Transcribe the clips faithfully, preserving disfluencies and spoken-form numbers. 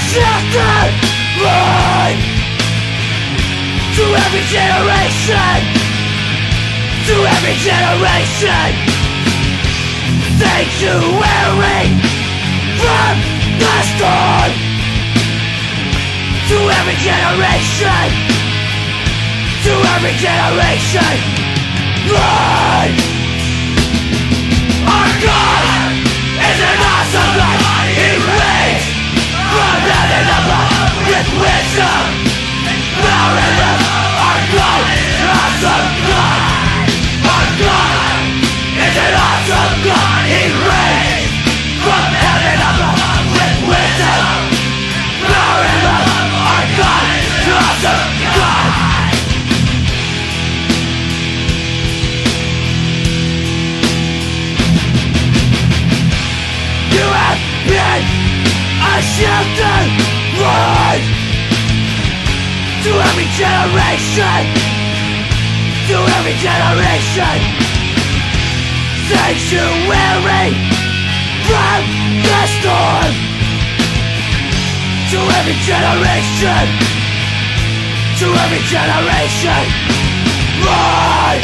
shifted line to every generation, to every generation. Sanctuary from the storm to every generation, to every generation. Lord, our God is an awesome God. He reigns from heaven above with wisdom, power and love. Our God is an awesome God. Our God is an awesome God. He reigns from heaven above with wisdom, power and love. Our God is an awesome God. You have been a shelter, Lord, to every generation, to every generation. Sanctuary from the storm, to every generation, to every generation. Lord,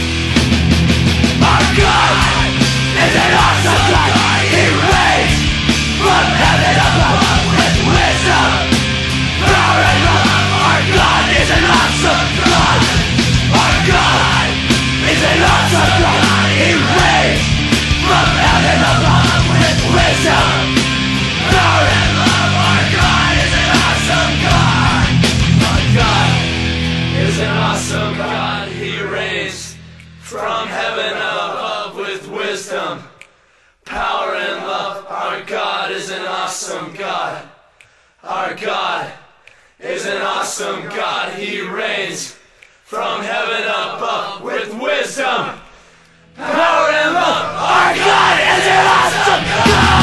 our God is an awesome God. He reigns from heaven above with wisdom, power and love. Our God is an awesome God. Our God is an awesome God. He reigns from heaven above with wisdom, power and love. Our God is an awesome God. Our God is an awesome God. He reigns from heaven above with wisdom, power and love. Our God is an awesome God. Our God is an awesome God. He reigns from heaven above with wisdom, power and love. Our God is an awesome God.